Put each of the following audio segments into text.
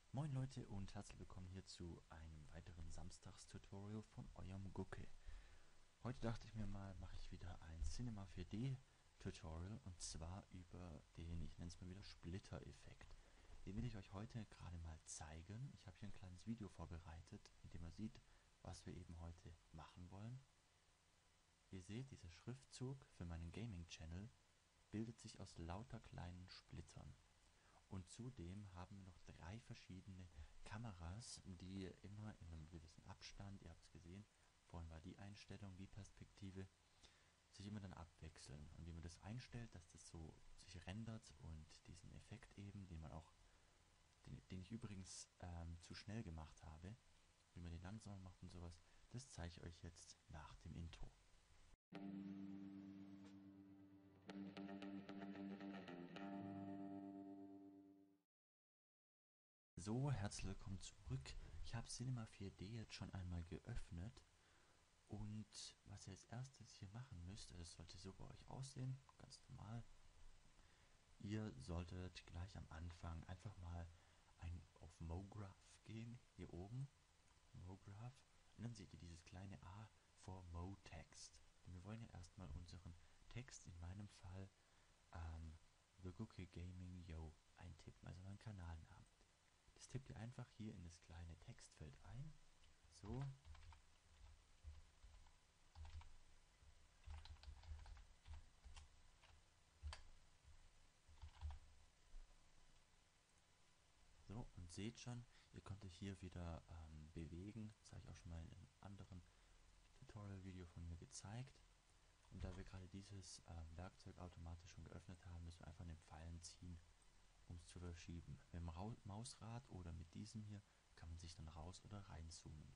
Moin Leute und herzlich willkommen hier zu einem weiteren Samstags-Tutorial von eurem Gucke. Heute dachte ich mir mal, mache ich wieder ein Cinema 4D Tutorial und zwar über den, ich nenne es mal wieder Splitter-Effekt. Den will ich euch heute gerade mal zeigen. Ich habe hier ein kleines Video vorbereitet, in dem man sieht, was wir eben heute machen wollen. Ihr seht, dieser Schriftzug für meinen Gaming-Channel bildet sich aus lauter kleinen Splittern. Und zudem haben wir noch 3 verschiedene Kameras, die immer in einem gewissen Abstand, ihr habt es gesehen, vorhin war die Einstellung, die Perspektive, sich immer dann abwechseln. Und wie man das einstellt, dass das so sich rendert und diesen Effekt eben, den man auch, den ich übrigens zu schnell gemacht habe, wie man den langsamer macht und sowas, das zeige ich euch jetzt nach dem Intro. So, herzlich willkommen zurück. Ich habe Cinema 4D jetzt schon einmal geöffnet. Und was ihr als erstes hier machen müsst, das sollte so bei euch aussehen, ganz normal. Ihr solltet gleich am Anfang einfach mal auf MoGraph gehen, hier oben, MoGraph, und dann seht ihr dieses kleine A vor MoText. Und wir wollen ja erstmal unseren Text, in meinem Fall The Cookie Gaming Yo, eintippen, also meinen Kanalnamen. Das tippt ihr einfach hier in das kleine Textfeld ein, so. So, und seht schon, ihr könnt euch hier wieder bewegen. Das habe ich auch schon mal in einem anderen Tutorial-Video von mir gezeigt. Und da wir gerade dieses Werkzeug automatisch schon geöffnet haben, müssen wir einfach an den Pfeilen ziehen, um es zu verschieben. Mit dem Mausrad oder mit diesem hier kann man sich dann raus oder reinzoomen.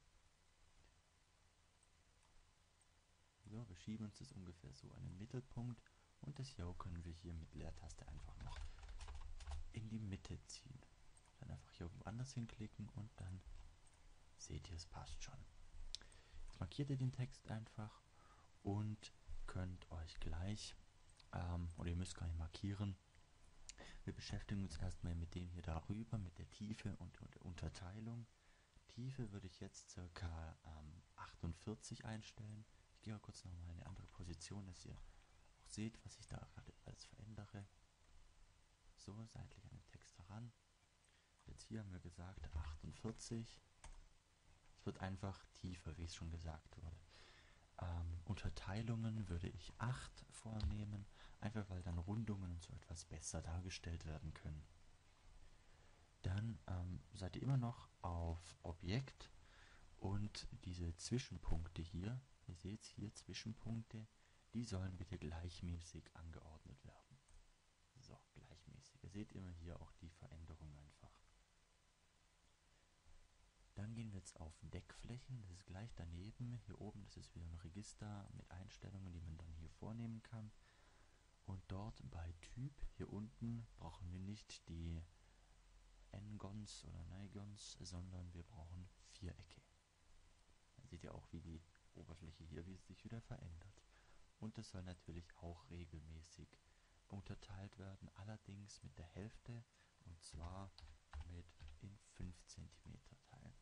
So, wir schieben uns das ungefähr so an den Mittelpunkt und das Yo können wir hier mit Leertaste einfach noch in die Mitte ziehen. Dann einfach hier irgendwo anders hinklicken und dann seht ihr, es passt schon. Jetzt markiert ihr den Text einfach und könnt euch gleich, oder ihr müsst gar nicht markieren, wir beschäftigen uns erstmal mit dem hier darüber, mit der Tiefe und der Unterteilung. Tiefe würde ich jetzt ca. 48 einstellen. Ich gehe mal kurz nochmal in eine andere Position, dass ihr auch seht, was ich da gerade alles verändere. So, seitlich an den Text heran. Jetzt hier haben wir gesagt 48. Es wird einfach tiefer, wie es schon gesagt wurde. Unterteilungen würde ich 8 vornehmen, einfach weil dann Rundungen und so etwas besser dargestellt werden können. Dann seid ihr immer noch auf Objekt und diese Zwischenpunkte hier, ihr seht hier Zwischenpunkte, die sollen bitte gleichmäßig angeordnet werden. So, gleichmäßig. Ihr seht immer hier auch die Veränderung einfach. Dann gehen wir jetzt auf Deckflächen, das ist gleich daneben. Hier oben, das ist wieder ein Register mit Einstellungen, die man dann hier vornehmen kann. Und dort bei Typ, hier unten, brauchen wir nicht die N-Gons oder Nigons, sondern wir brauchen Vierecke. Dann seht ihr auch, wie die Oberfläche hier, wie es sich wieder verändert. Und das soll natürlich auch regelmäßig unterteilt werden, allerdings mit der Hälfte, und zwar mit in 5 cm Teilen.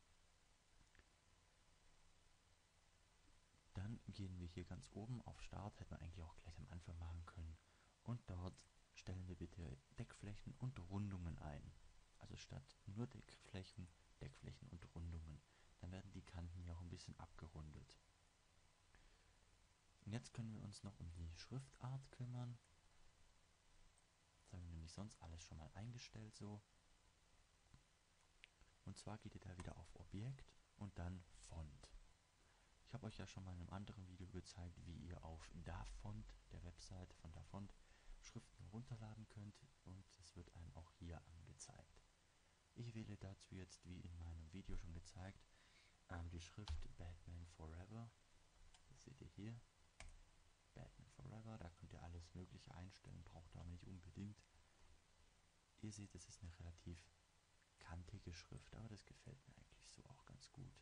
Dann gehen wir hier ganz oben auf Start, hätten wir eigentlich auch gleich am Anfang machen können. Und dort stellen wir bitte Deckflächen und Rundungen ein. Also statt nur Deckflächen, Deckflächen und Rundungen. Dann werden die Kanten hier auch ein bisschen abgerundet. Und jetzt können wir uns noch um die Schriftart kümmern. Das haben wir nämlich sonst alles schon mal eingestellt so. Und zwar geht ihr da wieder auf Objekt und dann Font. Ich habe euch ja schon mal in einem anderen Video gezeigt, wie ihr auf DaFont, der Webseite von DaFont, Schriften herunterladen könnt und es wird einem auch hier angezeigt. Ich wähle dazu jetzt, wie in meinem Video schon gezeigt, die Schrift Batman Forever. Das seht ihr hier. Batman Forever, da könnt ihr alles mögliche einstellen, braucht ihr aber nicht unbedingt. Ihr seht, es ist eine relativ kantige Schrift, aber das gefällt mir eigentlich so auch ganz gut.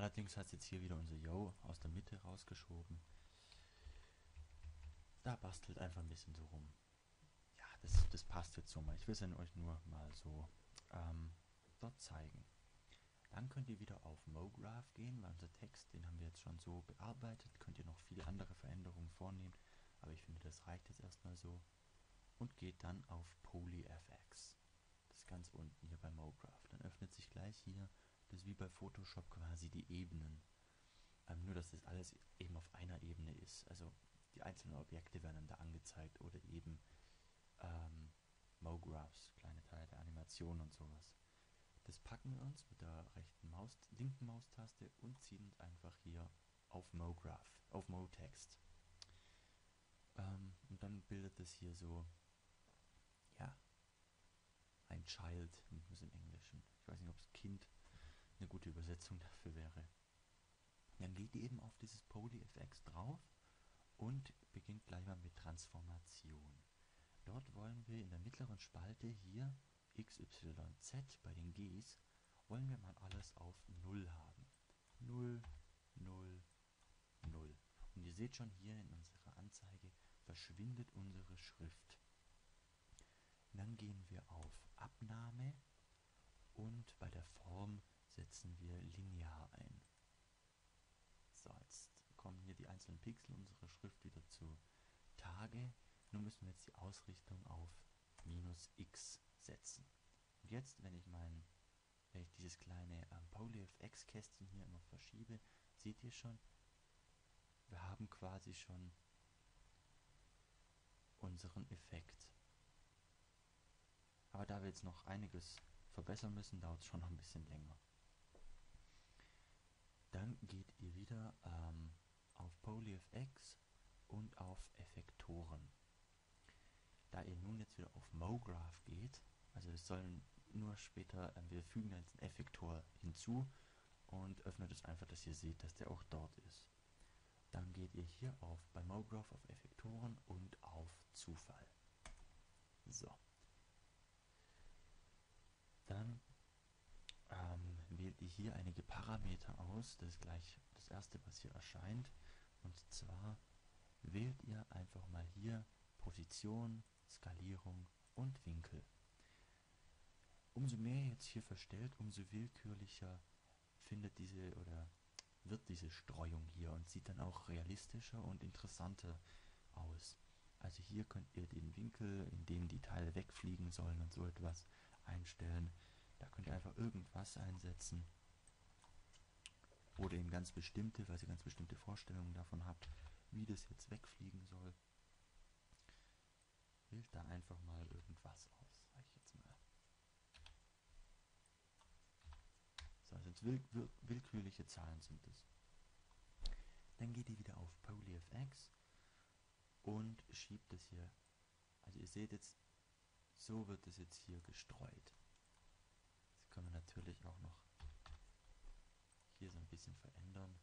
Allerdings hat es jetzt hier wieder unser Yo aus der Mitte rausgeschoben. Da bastelt einfach ein bisschen so rum. Ja, das passt jetzt so mal. Ich will es euch nur mal so dort zeigen. Dann könnt ihr wieder auf MoGraph gehen, weil unser Text, den haben wir jetzt schon so bearbeitet. Könnt ihr noch viele andere Veränderungen vornehmen, aber ich finde, das reicht jetzt erstmal so. Und geht dann auf PolyFX. Das ist ganz unten hier bei MoGraph. Dann öffnet sich gleich hier, das ist wie bei Photoshop quasi die Ebenen. Nur, dass das alles eben auf einer Ebene ist. Also die einzelnen Objekte werden dann da angezeigt oder eben MoGraphs, kleine Teile der Animation und sowas. Das packen wir uns mit der linken Maustaste und ziehen uns einfach hier auf MoGraph, auf MoText. Und dann bildet es hier so, ja, ein Child, nennt man es im Englischen. Ich weiß nicht, ob es Kind eine gute Übersetzung dafür wäre. Dann geht ihr eben auf dieses PolyFX drauf und beginnt gleich mal mit Transformation. Dort wollen wir in der mittleren Spalte hier X, Y, Z bei den Gs, wollen wir mal alles auf 0 haben. 0, 0, 0. Und ihr seht schon hier in unserer Anzeige verschwindet unsere Schrift. Dann gehen wir auf Abnahme und bei der Form setzen wir linear ein. So, jetzt kommen hier die einzelnen Pixel unserer Schrift wieder zu Tage. Nun müssen wir jetzt die Ausrichtung auf -x setzen. Und jetzt, wenn ich dieses kleine PolyFX-Kästchen hier immer verschiebe, seht ihr schon, wir haben quasi schon unseren Effekt. Aber da wir jetzt noch einiges verbessern müssen, dauert es schon noch ein bisschen länger. Dann geht ihr wieder auf PolyFX und auf Effektoren. Da ihr nun jetzt wieder auf MoGraph geht, also das sollen nur später, wir fügen jetzt einen Effektor hinzu und öffnet es einfach, dass ihr seht, dass der auch dort ist. Dann geht ihr hier bei MoGraph auf Effektoren und auf Zufall. So. Dann wählt ihr hier einige Parameter aus. Das ist gleich das erste, was hier erscheint. Und zwar wählt ihr einfach mal hier Position, Skalierung und Winkel. Umso mehr ihr jetzt hier verstellt, umso willkürlicher wird diese Streuung hier und sieht dann auch realistischer und interessanter aus. Also hier könnt ihr den Winkel, in dem die Teile wegfliegen sollen und so etwas einstellen. Da könnt ihr einfach irgendwas einsetzen. Oder eben ganz bestimmte, weil ihr ganz bestimmte Vorstellungen davon habt, wie das jetzt wegfliegen soll. Wählt da einfach mal irgendwas aus, sag ich jetzt mal. So, also jetzt willkürliche Zahlen sind es. Dann geht ihr wieder auf PolyFX und schiebt es hier. Also ihr seht jetzt, so wird es jetzt hier gestreut. Das können wir natürlich auch noch hier so ein bisschen verändern.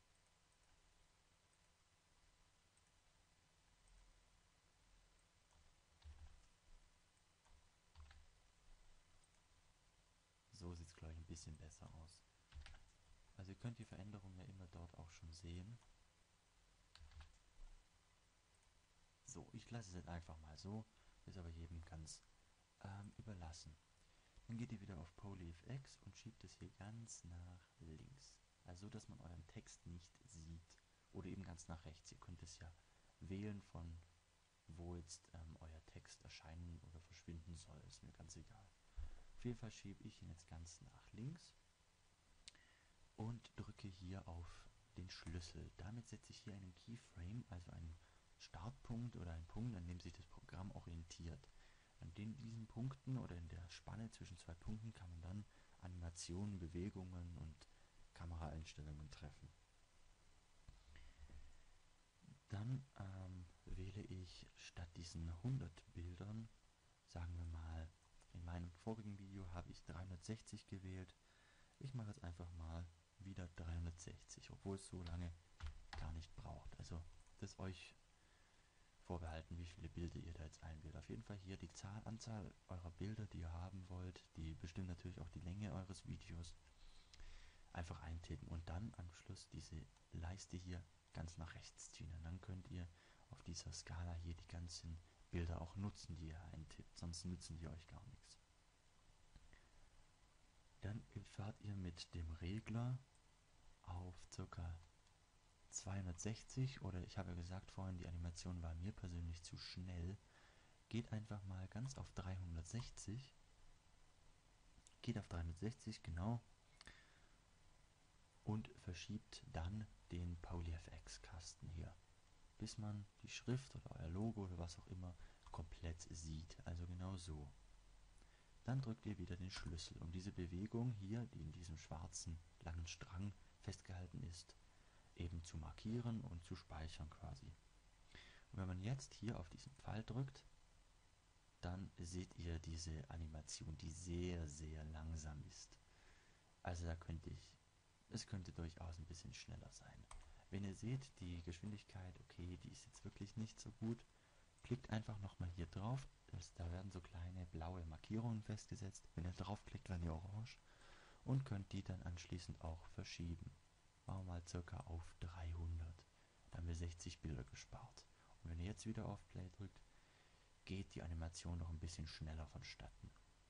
So sieht es, glaube ich, ein bisschen besser aus. Also ihr könnt die Veränderung ja immer dort auch schon sehen. So, ich lasse es jetzt einfach mal so, ist aber jedem ganz überlassen. Dann geht ihr wieder auf PolyFX und schiebt es hier ganz nach links. Also so, dass man euren Text nicht sieht. Oder eben ganz nach rechts. Ihr könnt es ja wählen, von wo jetzt euer Text erscheinen oder verschwinden soll. Ist mir ganz egal. Auf jeden Fall schiebe ich ihn jetzt ganz nach links und drücke hier auf den Schlüssel. Damit setze ich hier einen Keyframe, also einen Startpunkt oder einen Punkt, an dem sich das Programm orientiert. An diesen Punkten oder in der Spanne zwischen zwei Punkten kann man dann Animationen, Bewegungen und Kameraeinstellungen treffen. Dann wähle ich statt diesen 100 Bildern, sagen wir mal, in meinem vorigen Video habe ich 360 gewählt. Ich mache jetzt einfach mal wieder 360, obwohl es so lange gar nicht braucht. Also das euch vorbehalten, wie viele Bilder ihr da jetzt einwählt. Auf jeden Fall hier die Anzahl eurer Bilder, die ihr haben wollt. Die bestimmt natürlich auch die Länge eures Videos. einfach eintippen und dann am Schluss diese Leiste hier ganz nach rechts ziehen. Und dann könnt ihr auf dieser Skala hier die ganzen Bilder auch nutzen, die ihr eintippt, sonst nützen die euch gar nichts. Dann fahrt ihr mit dem Regler auf ca. 260, oder ich habe ja gesagt vorhin, die Animation war mir persönlich zu schnell. Geht einfach mal ganz auf 360. Geht auf 360, genau. Und verschiebt dann den PaulFX-Kasten hier, bis man die Schrift oder euer Logo oder was auch immer komplett sieht. Also genau so. Dann drückt ihr wieder den Schlüssel, um diese Bewegung hier, die in diesem schwarzen langen Strang festgehalten ist, eben zu markieren und zu speichern quasi. Und wenn man jetzt hier auf diesen Pfeil drückt, dann seht ihr diese Animation, die sehr, sehr langsam ist. Also es könnte durchaus ein bisschen schneller sein. Wenn ihr seht, die Geschwindigkeit, okay, die ist jetzt wirklich nicht so gut, klickt einfach nochmal hier drauf. Da werden so kleine blaue Markierungen festgesetzt. Wenn ihr draufklickt, werden die orange und könnt die dann anschließend auch verschieben. Machen wir mal circa auf 300. Dann haben wir 60 Bilder gespart. Und wenn ihr jetzt wieder auf Play drückt, geht die Animation noch ein bisschen schneller vonstatten.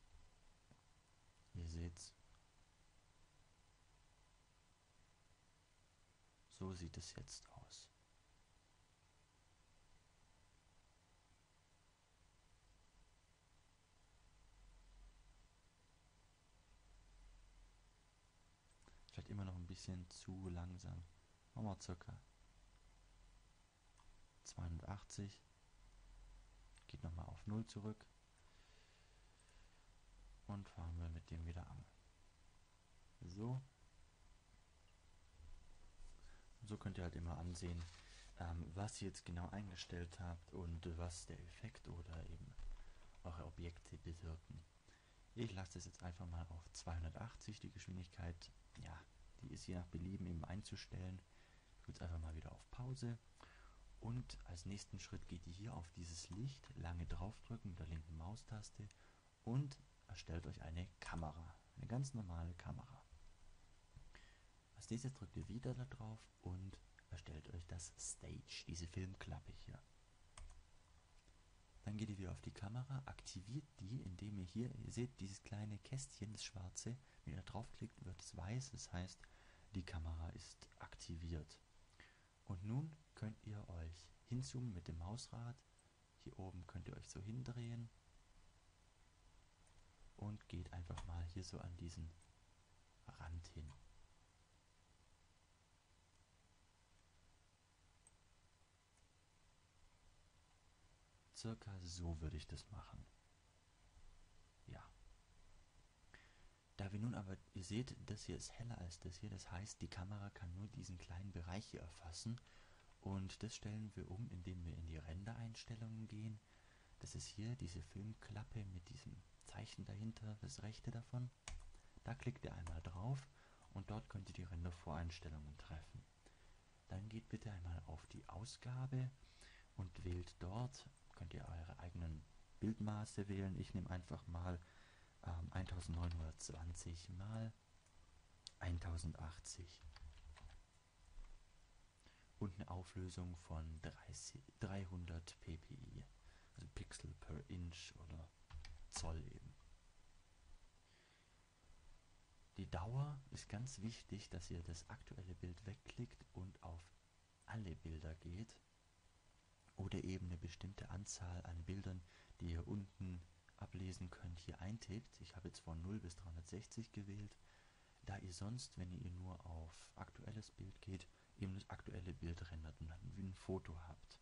Ihr seht's. So sieht es jetzt aus. Vielleicht immer noch ein bisschen zu langsam. Machen wir circa 280. Geht nochmal auf 0 zurück. Und fahren wir mit dem wieder an. So. Und so könnt ihr halt immer ansehen, was ihr jetzt genau eingestellt habt und was der Effekt oder eben eure Objekte bewirken. Ich lasse es jetzt einfach mal auf 280, die Geschwindigkeit. Ja, die ist je nach Belieben eben einzustellen. Ich drücke jetzt einfach mal wieder auf Pause. Und als nächsten Schritt geht ihr hier auf dieses Licht, lange draufdrücken mit der linken Maustaste und erstellt euch eine Kamera. Eine ganz normale Kamera. Als nächstes drückt ihr wieder da drauf und erstellt euch das Stage, diese Filmklappe hier. Dann geht ihr wieder auf die Kamera, aktiviert die, indem ihr seht dieses kleine Kästchen, das schwarze. Wenn ihr draufklickt, wird es weiß, das heißt, die Kamera ist aktiviert. Und nun könnt ihr euch hinzoomen mit dem Mausrad. Hier oben könnt ihr euch so hindrehen und geht einfach mal hier so an diesen Rand hin. Circa so würde ich das machen. Ja. Da wir nun aber, ihr seht, das hier ist heller als das hier, das heißt, die Kamera kann nur diesen kleinen Bereich hier erfassen. Und das stellen wir um, indem wir in die Rendereinstellungen gehen. Das ist hier diese Filmklappe mit diesem Zeichen dahinter, das rechte davon. Da klickt ihr einmal drauf und dort könnt ihr die Rendervoreinstellungen treffen. Dann geht bitte einmal auf die Ausgabe und wählt dort, könnt ihr eure eigenen Bildmaße wählen. Ich nehme einfach mal 1920 mal 1080 und eine Auflösung von 300 ppi, also Pixel per Inch oder Zoll eben. Die Dauer ist ganz wichtig, dass ihr das aktuelle Bild wegklickt und auf alle Bilder geht oder eben eine bestimmte Anzahl an Bildern, die ihr unten ablesen könnt, hier eintippt. Ich habe jetzt von 0 bis 360 gewählt, da ihr sonst, wenn ihr nur auf aktuelles Bild geht, eben das aktuelle Bild rendert und dann wie ein Foto habt.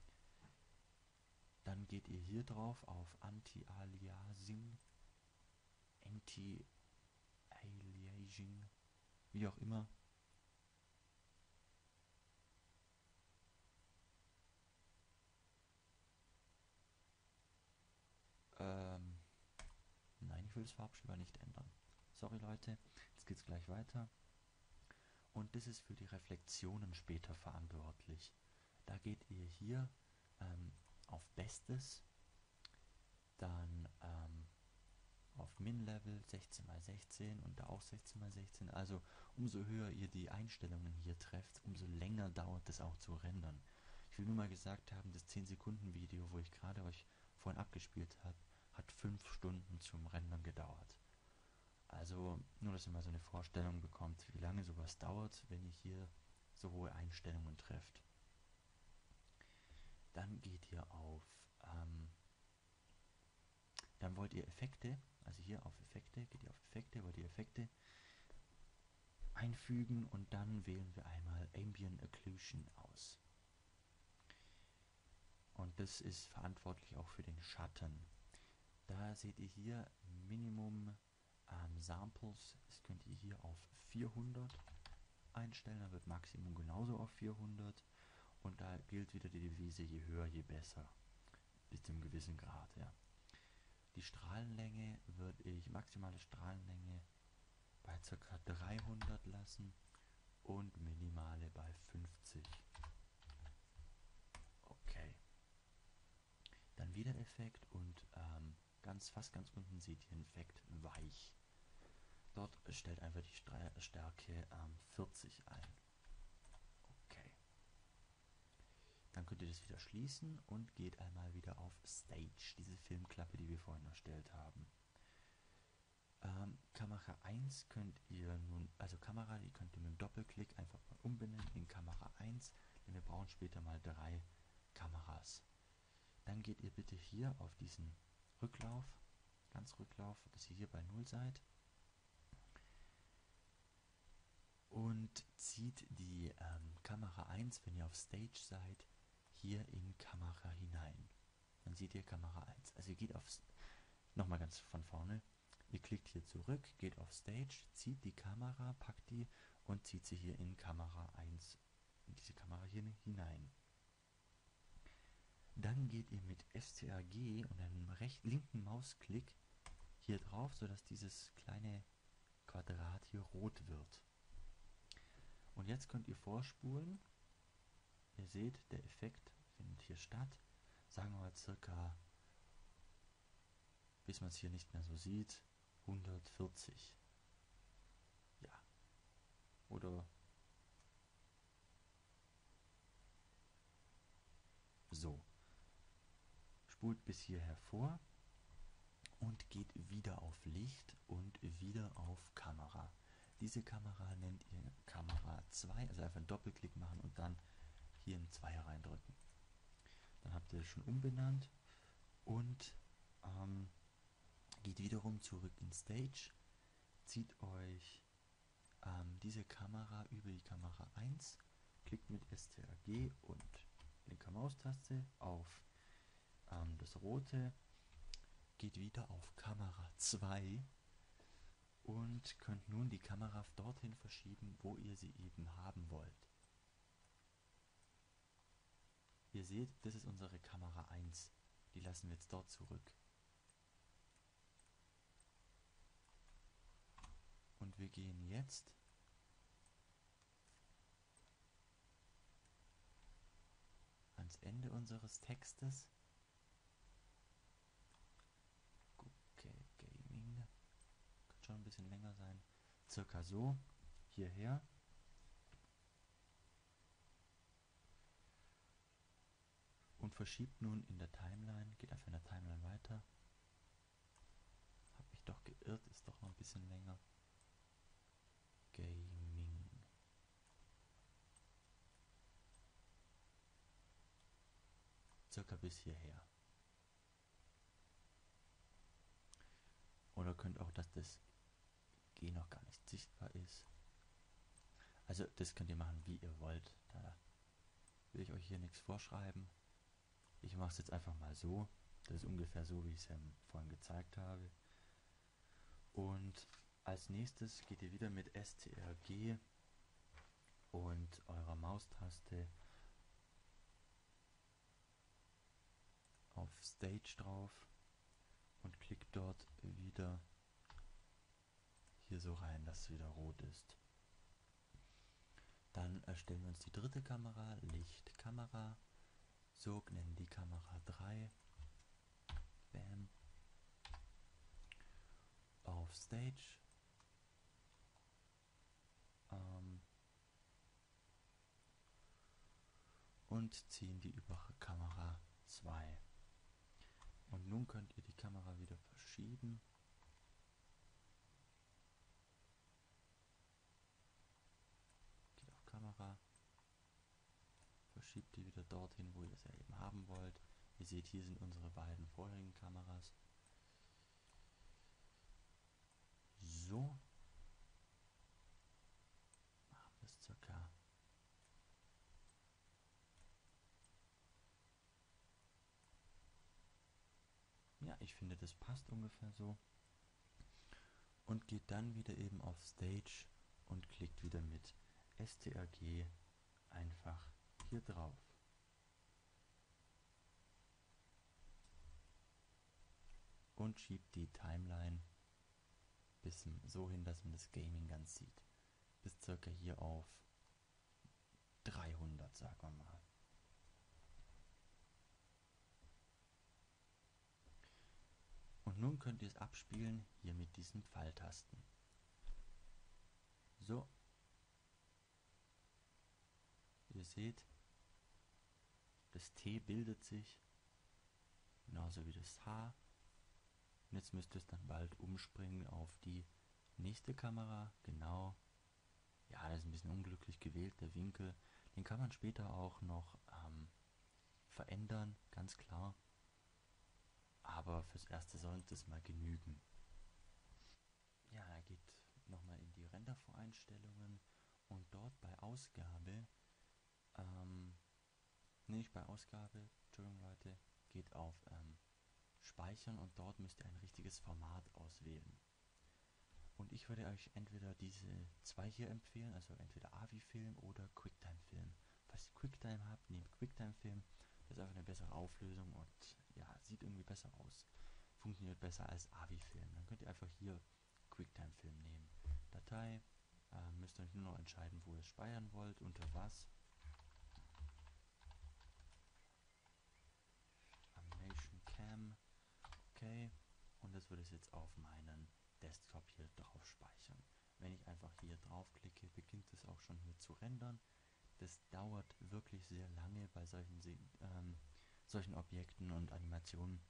Dann geht ihr hier drauf auf Anti-Aliasing, Anti-Aliasing, wie auch immer. Nein, ich will das Farbschema nicht ändern. Sorry Leute, jetzt geht's gleich weiter. Und das ist für die Reflexionen später verantwortlich. Da geht ihr hier auf Bestes, dann auf Min-Level 16x16 und da auch 16x16. Also umso höher ihr die Einstellungen hier trefft, umso länger dauert es auch zu rendern. Ich will nur mal gesagt haben, das 10 Sekunden Video, wo ich gerade euch vorhin abgespielt habe, hat 5 Stunden zum Rendern gedauert. Also nur, dass ihr mal so eine Vorstellung bekommt, wie lange sowas dauert, wenn ihr hier so hohe Einstellungen trefft. Dann geht ihr auf, dann wollt ihr Effekte, also hier auf Effekte, geht ihr auf Effekte, wollt ihr Effekte einfügen und dann wählen wir einmal Ambient Occlusion aus. Und das ist verantwortlich auch für den Schatten. Da seht ihr hier Minimum Samples, das könnt ihr hier auf 400 einstellen, dann wird Maximum genauso auf 400 und da gilt wieder die Devise, je höher, je besser, bis zu einem gewissen Grad, ja. Die Strahlenlänge würde ich, maximale Strahlenlänge bei ca. 300 lassen und minimale bei 50. Okay. Dann wieder Effekt und fast ganz unten seht ihr den Effekt weich. Dort stellt einfach die Stärke 40 ein. Okay. Dann könnt ihr das wieder schließen und geht einmal wieder auf Stage, diese Filmklappe, die wir vorhin erstellt haben. Kamera 1 könnt ihr nun, also Kamera, die könnt ihr mit einem Doppelklick einfach mal umbenennen in Kamera 1, denn wir brauchen später mal 3 Kameras. Dann geht ihr bitte hier auf diesen Rücklauf, ganz Rücklauf, dass ihr hier bei 0 seid. Und zieht die Kamera 1, wenn ihr auf Stage seid, hier in Kamera hinein. Dann seht ihr Kamera 1. Also ihr geht aufs, nochmal ganz von vorne, ihr klickt hier zurück, geht auf Stage, zieht die Kamera, packt die und zieht sie hier in Kamera 1, in diese Kamera hier hinein. Dann geht ihr mit STRG und einem linken Mausklick hier drauf, sodass dieses kleine Quadrat hier rot wird. Und jetzt könnt ihr vorspulen. Ihr seht, der Effekt findet hier statt. Sagen wir mal circa, bis man es hier nicht mehr so sieht, 140. Ja. Oder so. Spult bis hierher vor und geht wieder auf Licht und wieder auf Kamera. Diese Kamera nennt ihr Kamera 2, also einfach einen Doppelklick machen und dann hier einen Zweier reindrücken. Dann habt ihr es schon umbenannt und geht wiederum zurück in Stage, zieht euch diese Kamera über die Kamera 1, klickt mit STRG und linker Maustaste auf das rote, geht wieder auf Kamera 2 und könnt nun die Kamera dorthin verschieben, wo ihr sie eben haben wollt. Ihr seht, das ist unsere Kamera 1. Die lassen wir jetzt dort zurück. Und wir gehen jetzt ans Ende unseres Textes. Okay, Gaming. Kann schon ein bisschen länger sein. Circa so. Hierher. Und verschiebt nun in der Timeline. Geht einfach in der Timeline weiter. Hab mich doch geirrt. Ist doch noch ein bisschen länger. Gaming. Circa bis hierher. Oder könnt auch, dass das G noch gar nicht sichtbar ist. Also das könnt ihr machen, wie ihr wollt. Da will ich euch hier nichts vorschreiben. Ich mache es jetzt einfach mal so. Das ist ungefähr so, wie ich es vorhin gezeigt habe. Und als nächstes geht ihr wieder mit STRG und eurer Maustaste auf Stage drauf und klickt dort wieder hier so rein, dass es wieder rot ist. Dann erstellen wir uns die dritte Kamera, Lichtkamera, so nennen die Kamera 3, bam. auf Stage und ziehen die über Kamera 2. Und nun könnt ihr die Kamera wieder verschieben. Geht auf Kamera, verschiebt die wieder dorthin, wo ihr es ja eben haben wollt. Ihr seht, hier sind unsere beiden vorherigen Kameras. So. Machen wir es circa. Ja, ich finde, das passt ungefähr so. Und geht dann wieder eben auf Stage und klickt wieder mit STRG einfach hier drauf. Und schiebt die Timeline bis so hin, dass man das Gaming ganz sieht. Bis circa hier auf 300, sagen wir mal. Und nun könnt ihr es abspielen, hier mit diesen Pfeiltasten. So. Ihr seht, das T bildet sich, genauso wie das H. Und jetzt müsst ihr es dann bald umspringen auf die nächste Kamera. Genau. Ja, das ist ein bisschen unglücklich gewählt, der Winkel. Den kann man später auch noch verändern, ganz klar. Aber fürs Erste sollte es mal genügen. Ja, er geht nochmal in die Rendervoreinstellungen und dort bei Ausgabe, nicht bei Ausgabe, Entschuldigung Leute, geht auf Speichern und dort müsst ihr ein richtiges Format auswählen. Und ich würde euch entweder diese zwei hier empfehlen, also entweder AVI-Film oder QuickTime-Film. Falls ihr QuickTime habt, nehmt QuickTime-Film. Das ist einfach eine bessere Auflösung und ja, sieht irgendwie besser aus. Funktioniert besser als AVI-Film. Dann könnt ihr einfach hier QuickTime-Film nehmen. Datei, müsst ihr euch nur noch entscheiden, wo ihr es speichern wollt, unter was. Animation Cam, okay. Und das würde ich jetzt auf meinen Desktop hier drauf speichern. Wenn ich einfach hier draufklicke, beginnt es auch schon hier zu rendern. Das dauert wirklich sehr lange bei solchen Objekten und Animationen.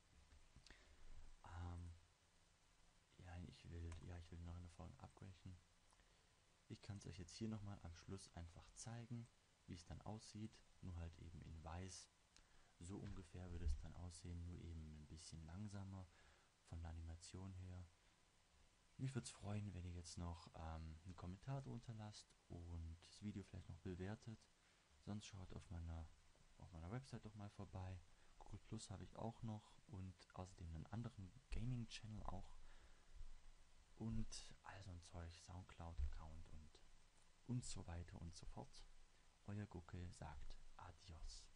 Ich will noch eine Folge abbrechen. Ich kann es euch jetzt hier nochmal am Schluss einfach zeigen, wie es dann aussieht, nur halt eben in weiß. So ungefähr würde es dann aussehen, nur eben ein bisschen langsamer von der Animation her. Mich würde es freuen, wenn ihr jetzt noch einen Kommentar drunter lasst und das Video vielleicht noch bewertet. Sonst schaut auf meiner Website doch mal vorbei. Google Plus habe ich auch noch und außerdem einen anderen Gaming-Channel auch. Und all so ein Zeug, Soundcloud-Account und so weiter und so fort. Euer Gucke sagt Adios.